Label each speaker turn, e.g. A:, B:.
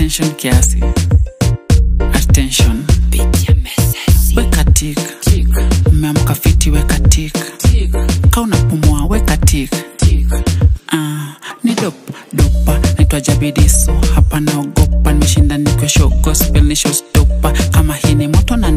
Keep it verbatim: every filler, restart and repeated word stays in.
A: attention kiasi. Attention.
B: Pitia message.
A: Weka tik. Umeamka fiti weka tik. Ka unapumua weka tik. Ah, ni dop dopa naitwa Jabidii, so hapa naogopa. Nimeshinda nikiwa show gospel ni show stopper. Kama hii ni moto na